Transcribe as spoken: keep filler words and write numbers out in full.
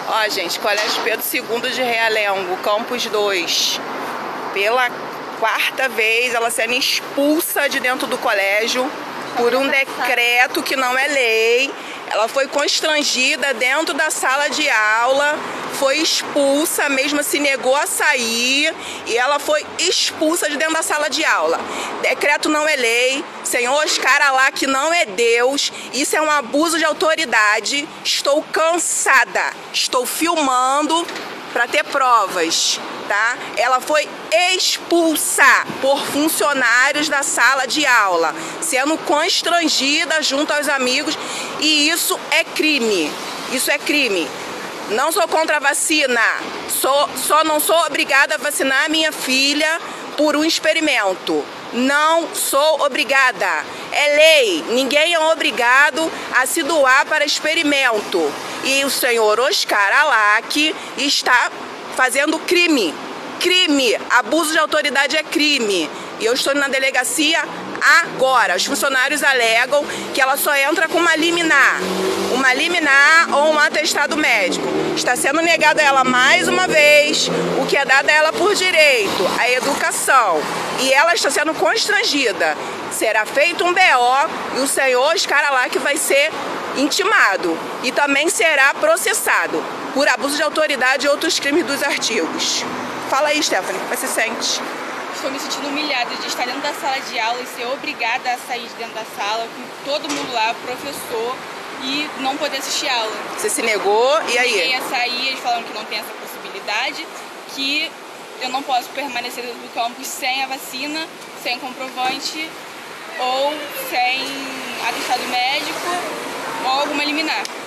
Ó, gente, Colégio Pedro segundo de Realengo, Campus dois. Pela quarta vez, ela sendo expulsa de dentro do colégio por um decreto que não é lei. Ela foi constrangida dentro da sala de aula, foi expulsa, mesmo se negou a sair, e ela foi expulsa de dentro da sala de aula. Decreto não é lei, senhor Oscar Alac não é Deus, isso é um abuso de autoridade. Estou cansada, estou filmando para ter provas, tá? Ela foi expulsa por funcionários da sala de aula, sendo constrangida junto aos amigos, e isso é crime. Isso é crime. Não sou contra a vacina, sou, só não sou obrigada a vacinar a minha filha por um experimento. Não sou obrigada. É lei. Ninguém é obrigado a se doar para experimento. E o senhor Oscar Alac está fazendo crime. Crime. Abuso de autoridade é crime. E eu estou na delegacia agora. Os funcionários alegam que ela só entra com uma liminar. Uma liminar ou um atestado médico. Está sendo negado a ela mais uma vez o que é dado a ela por direito, a educação. E ela está sendo constrangida. Será feito um B O e o senhor Oscar Alac vai ser intimado. E também será processado por abuso de autoridade e outros crimes dos artigos. Fala aí, Stephanie, como você se sente? Estou me sentindo humilhada de estar dentro da sala de aula e ser obrigada a sair de dentro da sala com todo mundo lá, professor, e não poder assistir a aula. Você se negou, e aí? Eu ia sair, eles falaram que não tem essa possibilidade, que eu não posso permanecer dentro do campus sem a vacina, sem comprovante ou sem atestado médico ou alguma liminar.